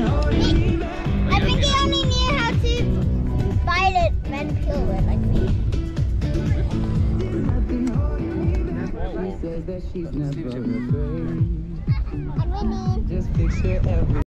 I think he only knew how to bite it and peel it like me. She says that she's never afraid. I'm winning. Just picture every